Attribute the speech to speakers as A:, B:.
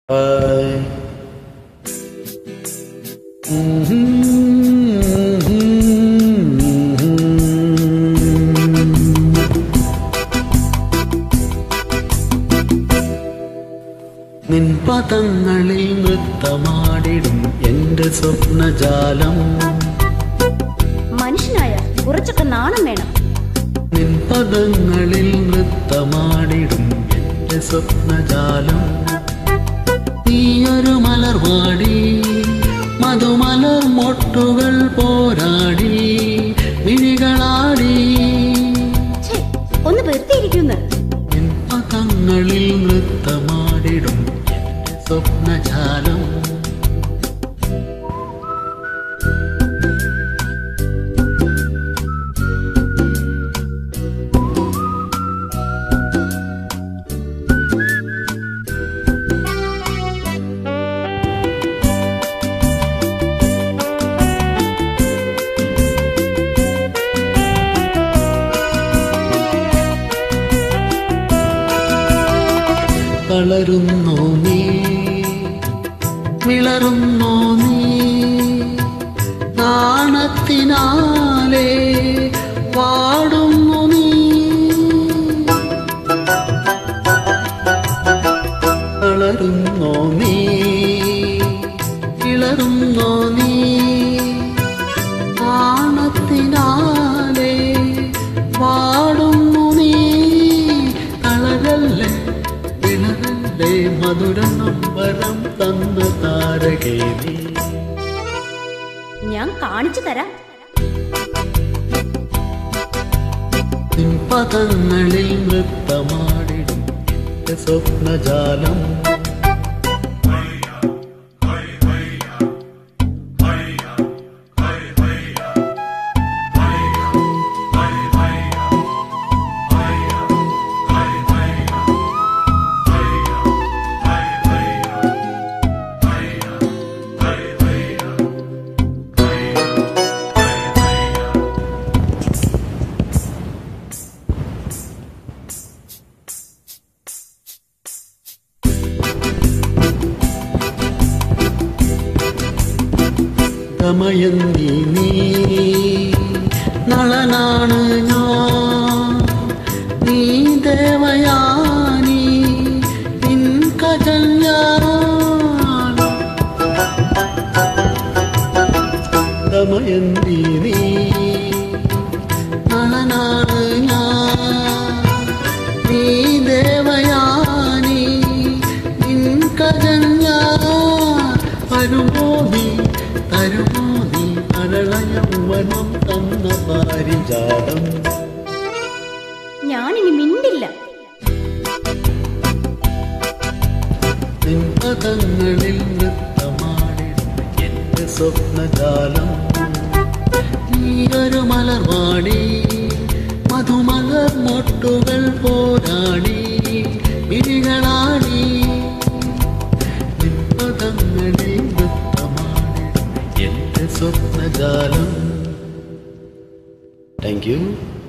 A: നിൻ പദങ്ങളിൽ നൃത്തമാടിടും എന്റെ സ്വപ്നജാലം.
B: മനുഷ്യനായ കുറച്ചൊക്കെ നാണം വേണം.
A: നിൻ പദങ്ങളിൽ നൃത്തമാടിടും എന്റെ സ്വപ്നജാലം. നീയൊരു മലർവാടി മധുമലർ മൊട്ടുകൾ പോരാടി മിഴികളാടി.
B: ഒന്ന് വെറുതെയിരിക്കുന്നു.
A: നിൻ പദങ്ങളിൽ നൃത്തമാടിടും എന്റെ സ്വപ്നജാലം. വളരുന്നോ നീ, വിളറുന്നോ നീ, നാണത്തിനാലേ വാടുന്നു നീ. വളരുന്നോ നീ, വിളറുന്നോ നീ, നാണത്തിനാലേ വാടുന്നു നീ. തളരല്ലേ മധുരം നമ്പരം തന്ന താരകേ നീ.
B: ഞാൻ കാണിച്ചു തരാം.
A: നിൻ പദങ്ങളിൽ നൃത്തമാടിടും എന്റെ സ്വപ്നജാലം. ദമയന്തി നീ, നളനാണ് ഞാൻ, നീ ദേവയാനി, നിൻ കജല്യാൻ. ദമയന്തി നീ, നളനാണ് ഞാൻ, നീ ദേവയാനി, നിൻ കജല്യാൻ. വരുമോ നീ, തരുമോ നീ, അരളയൗവനം തന്ന പാരിജാതം.
B: ഞാനിനി മിണ്ടില്ല.
A: നിൻ പദങ്ങളിൽ നൃത്തമാടിടും എന്റെ സ്വപ്നജാലം. നീയൊരു മലർവാടി മധുമലർ മൊട്ടുകൾ പോരാടി മിഴികളാടി. നിൻ പദങ്ങളിൽ നൃത്തമാടിടും എന്റെ സ്വപ്നജാലം. Thank you.